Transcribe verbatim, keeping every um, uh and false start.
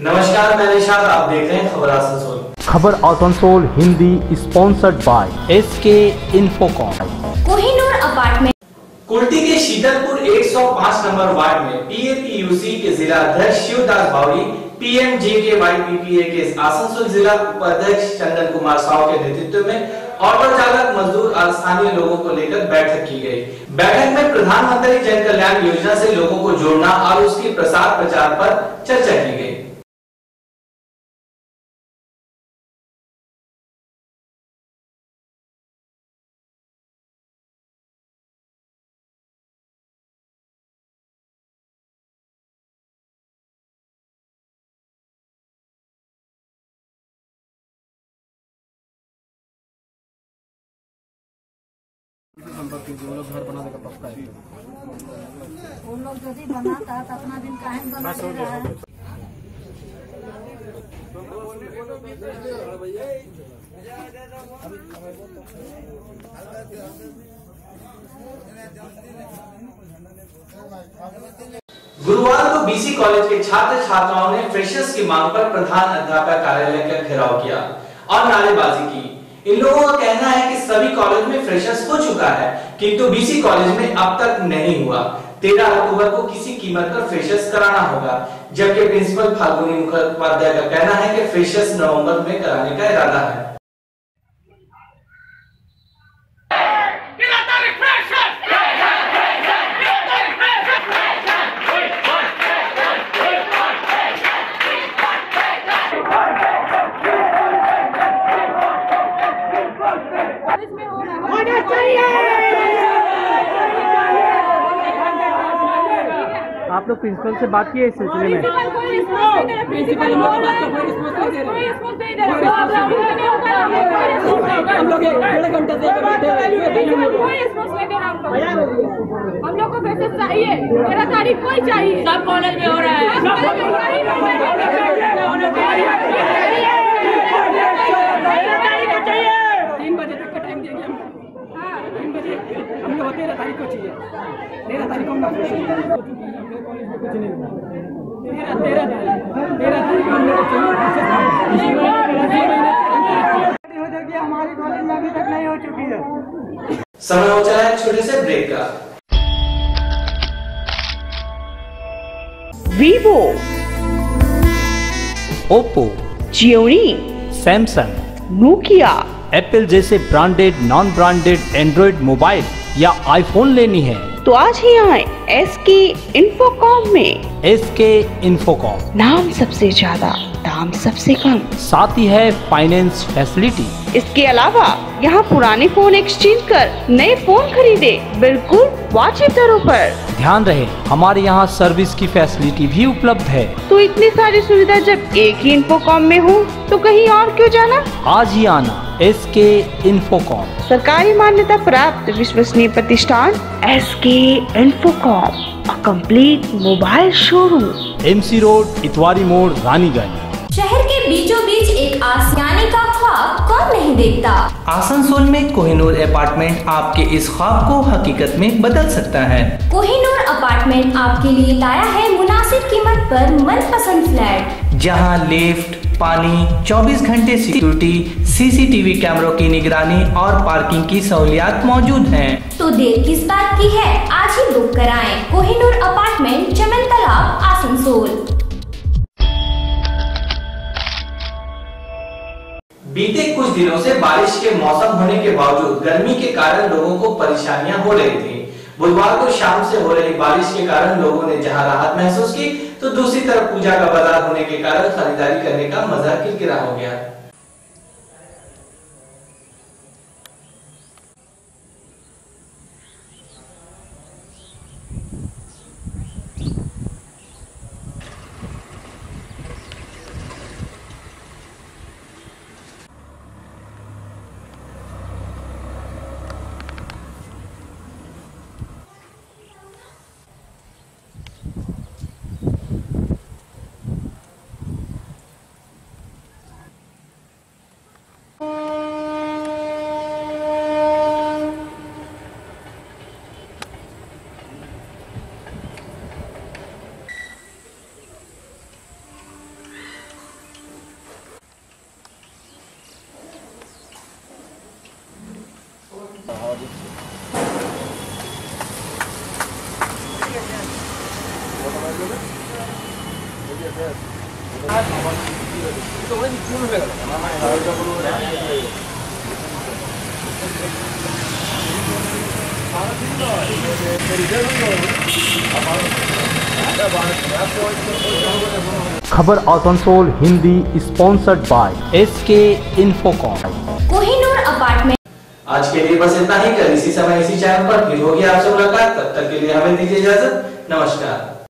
नमस्कार, मैं निशाद, आप देख रहे हैं खबर आसनसोल। खबर Asansol Hindi sponsored by S K Infocom. Kohinoor apartment Kulti के शीतलपुर एक सौ पाँच नंबर वार्ड में पीएपीयूसी के जिला अध्यक्ष शिवदास भावड़ी, पीएमजेकेवाई पीपीए के आसनसोल जिला उपाध्यक्ष चंदन कुमार साव के नेतृत्व में ऑटो चालक, मजदूर और स्थानीय लोगों को लेकर बैठक की गई। बैठक में प्रधानमंत्री जन कल्याण योजना से लोगों को जोड़ना और उसकी प्रसार प्रचार पर चर्चा की गई। संपर्क कीजिए, वो लोग घर बना देगा पक्का है। वो लोग यदि बनाता तो अपना दिन काहे बना दे रहा है। गुरुवार को बीसी कॉलेज के छात्र छात्राओं ने फ्रेशर्स की मांग पर प्रधान अध्यापक कार्यालय का घेराव किया और नारेबाजी की। इन लोगों का कहना है कि सभी कॉलेज में फ्रेशर्स हो चुका है, किंतु बीसी कॉलेज में अब तक नहीं हुआ। तेरह अक्टूबर को किसी कीमत पर फ्रेशर्स कराना होगा, जबकि प्रिंसिपल फाल्गुनी मुखोपाध्याय का कहना है कि फ्रेशर्स नवंबर में कराने का इरादा है। आप लोग प्रिंसिपल से बात किए इस सिलसिले में? हम लोग को पैसे चाहिए, मेरा तारीख कोई चाहिए। सब कॉलेज में हो रहा है। तीन बजे तक का टाइम देंगे हम। तीन बजे हम लोग तेरह तारीख को चाहिए। तेरह तारीख को हम लोग कॉलेज में कुछ नहीं हुआ। तेरह तेरह तेरह तारीख को हम लोग हो जाएगी। हमारी कॉलेज में अभी तक नहीं हो चुकी है। समय हो चला है छोटे से ब्रेक का। Vivo, Oppo, Gionee, Samsung, Nokia, Apple जैसे branded, non branded Android mobile या आईफोन लेनी है तो आज ही आए एस के इन्फोकॉम में। एस के इन्फोकॉम, नाम सबसे ज्यादा, दाम सबसे कम, साथ ही है फाइनेंस फैसिलिटी। इसके अलावा यहाँ पुराने फोन एक्सचेंज कर नए फोन खरीदे बिल्कुल वाजिब दरों पर। ध्यान रहे, हमारे यहाँ सर्विस की फैसिलिटी भी उपलब्ध है। तो इतनी सारी सुविधा जब एक ही इन्फोकॉम में हो तो कहीं और क्यों जाना। आज ही आना एस के इन्फोकॉम, सरकारी मान्यता प्राप्त विश्वसनीय प्रतिष्ठान S K Infocom, a complete mobile showroom, MC road, Itwari मोड़, रानीगंज। शहर के बीचों बीच एक आसियाने का ख्वाब कौन नहीं देखता। आसनसोल में कोहिनूर अपार्टमेंट आपके इस ख्वाब को हकीकत में बदल सकता है। कोहिनूर अपार्टमेंट आपके लिए लाया है मुनासिब कीमत पर मनपसंद फ्लैट, जहां लिफ्ट, पानी, चौबीस घंटे सिक्योरिटी, सीसीटीवी कैमरों की निगरानी और पार्किंग की सहूलियात मौजूद हैं। तो देर किस बात की है, आज ही बुक कराएं। कोहिनूर अपार्टमेंट, चमन तालाब, आसनसोल। बीते कुछ दिनों से बारिश के मौसम होने के बावजूद गर्मी के कारण लोगों को परेशानियां हो रही थी। बुधवार को शाम से हो रही बारिश के कारण लोगों ने जहां राहत महसूस की, तो दूसरी तरफ पूजा का बाजार होने के कारण खरीदारी करने का मजा किरकिरा हो गया। खबर Asansol Hindi sponsored by S K Infocom. Kohinoor apartment. आज के लिए बस इतना ही। कल इसी समय इसी चैनल पर फिर होगी आपसे मुलाकात। तब तक के लिए हमें दीजिए इजाजत। नमस्कार।